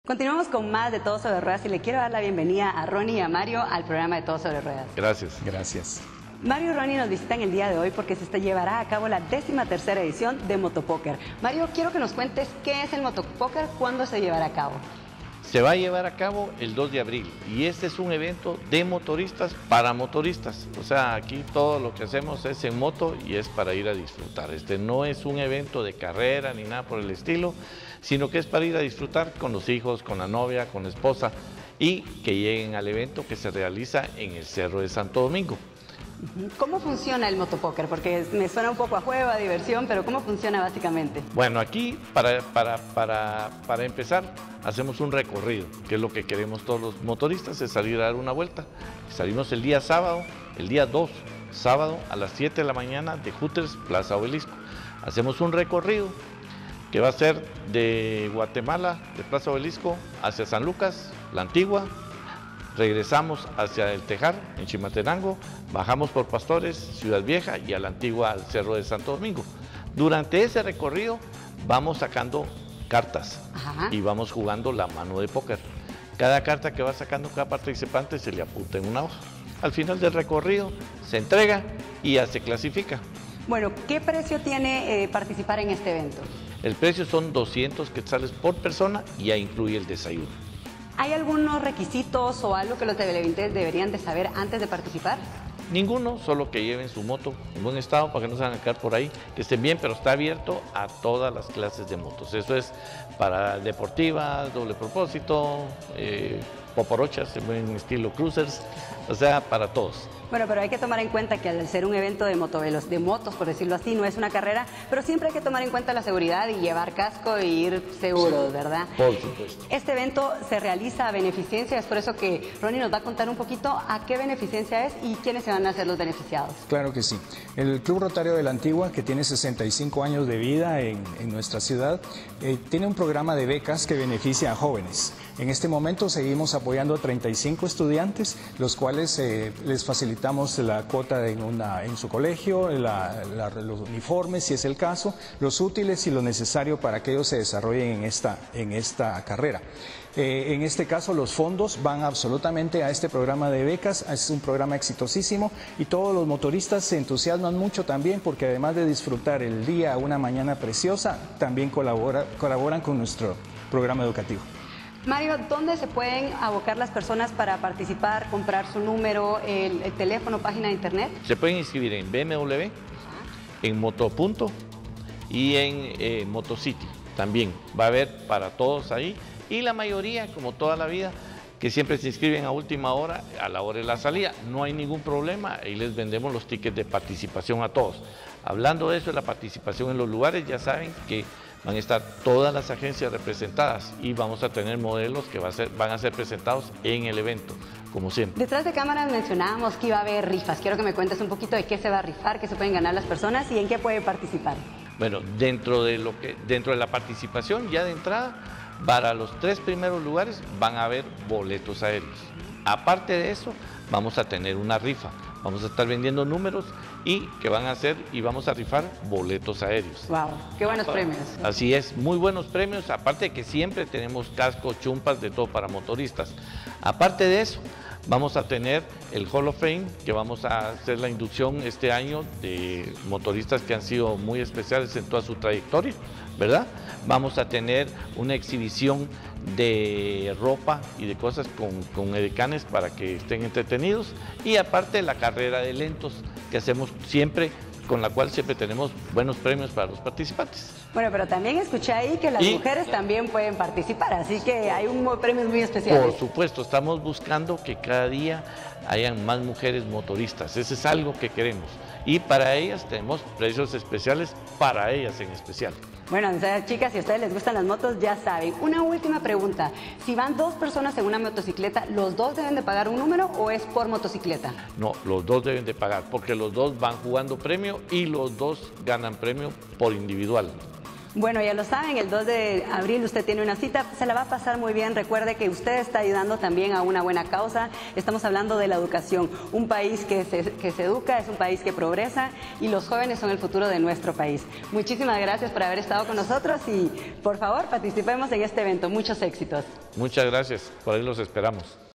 Continuamos con más de Todo sobre Ruedas y le quiero dar la bienvenida a Ronnie y a Mario al programa de Todo sobre Ruedas. Gracias. Gracias. Mario y Ronnie nos visitan el día de hoy porque se llevará a cabo la 13ª edición de Motopóker. Mario, quiero que nos cuentes qué es el Motopóker, cuándo se llevará a cabo. Se va a llevar a cabo el 2 de abril y este es un evento de motoristas para motoristas. O sea, aquí todo lo que hacemos es en moto y es para ir a disfrutar. Este no es un evento de carrera ni nada por el estilo, sino que es para ir a disfrutar con los hijos, con la novia, con la esposa y que lleguen al evento que se realiza en el Cerro de Santo Domingo. ¿Cómo funciona el Motopóker? Porque me suena un poco a juego, a diversión, pero ¿cómo funciona básicamente? Bueno, aquí para empezar hacemos un recorrido, que es lo que queremos todos los motoristas, es salir a dar una vuelta. Salimos el día sábado, el día 2, sábado a las 7 de la mañana de Hooters, Plaza Obelisco. Hacemos un recorrido que va a ser de Guatemala, de Plaza Obelisco, hacia San Lucas, La Antigua. Regresamos hacia el Tejar, en Chimaltenango, bajamos por Pastores, Ciudad Vieja y a la Antigua al Cerro de Santo Domingo. Durante ese recorrido vamos sacando cartas y vamos jugando la mano de póker. Cada carta que va sacando cada participante se le apunta en una hoja. Al final del recorrido se entrega y ya se clasifica. Bueno, ¿qué precio tiene participar en este evento? El precio son 200 quetzales por persona y ya incluye el desayuno. ¿Hay algunos requisitos o algo que los televidentes deberían de saber antes de participar? Ninguno, solo que lleven su moto en buen estado para que no se van a quedar por ahí, que estén bien, pero está abierto a todas las clases de motos. Eso es para deportivas, doble propósito, poporochas en estilo cruisers, o sea, para todos. Bueno, pero hay que tomar en cuenta que al ser un evento de motos, por decirlo así, no es una carrera, pero siempre hay que tomar en cuenta la seguridad y llevar casco e ir seguros, ¿verdad? Por supuesto. Este evento se realiza a beneficencia, es por eso que Ronnie nos va a contar un poquito a qué beneficencia es y quiénes se van a hacer los beneficiados. Claro que sí. El Club Rotario de la Antigua, que tiene 65 años de vida en nuestra ciudad, tiene un programa de becas que beneficia a jóvenes. En este momento seguimos apoyando a 35 estudiantes, los cuales les facilitamos la cuota en su colegio, los uniformes, si es el caso, los útiles y lo necesario para que ellos se desarrollen en esta carrera. En este caso los fondos van absolutamente a este programa de becas, es un programa exitosísimo y todos los motoristas se entusiasman mucho también porque además de disfrutar el día, una mañana preciosa, también colaboran con nuestro programa educativo. Mario, ¿dónde se pueden abocar las personas para participar, comprar su número, el teléfono, página de internet? Se pueden inscribir en BMW, en Motopunto y en Motocity. También va a haber para todos ahí. Y la mayoría, como toda la vida, que siempre se inscriben a última hora, a la hora de la salida. No hay ningún problema, ahí les vendemos los tickets de participación a todos. Hablando de eso, de la participación en los lugares, ya saben que van a estar todas las agencias representadas y vamos a tener modelos que van a ser presentados en el evento, como siempre. Detrás de cámaras mencionábamos que iba a haber rifas. Quiero que me cuentes un poquito de qué se va a rifar, qué se pueden ganar las personas y en qué pueden participar. Bueno, dentro de la participación, ya de entrada, para los 3 primeros lugares van a haber boletos aéreos. Aparte de eso, vamos a tener una rifa. Vamos a estar vendiendo números y vamos a rifar boletos aéreos. ¡Wow! ¡Qué buenos premios! Así es, muy buenos premios, aparte de que siempre tenemos cascos, chumpas, de todo para motoristas. Aparte de eso, vamos a tener el Hall of Fame, que vamos a hacer la inducción este año de motoristas que han sido muy especiales en toda su trayectoria, ¿verdad? Vamos a tener una exhibición de ropa y de cosas con edecanes para que estén entretenidos y aparte la carrera de lentos que hacemos siempre, con la cual siempre tenemos buenos premios para los participantes. Bueno, pero también escuché ahí que las mujeres también pueden participar, así que hay premios muy especiales. Por supuesto, estamos buscando que cada día hayan más mujeres motoristas, eso es algo que queremos y para ellas tenemos precios especiales para ellas en especial. Bueno, chicas, si a ustedes les gustan las motos, ya saben. Una última pregunta. Si van 2 personas en una motocicleta, ¿los 2 deben de pagar un número o es por motocicleta? No, los 2 deben de pagar, porque los 2 van jugando premio y los 2 ganan premio por individual. Bueno, ya lo saben, el 2 de abril usted tiene una cita, se la va a pasar muy bien. Recuerde que usted está ayudando también a una buena causa. Estamos hablando de la educación. Un país que se educa es un país que progresa y los jóvenes son el futuro de nuestro país. Muchísimas gracias por haber estado con nosotros y por favor participemos en este evento. Muchos éxitos. Muchas gracias, por ahí los esperamos.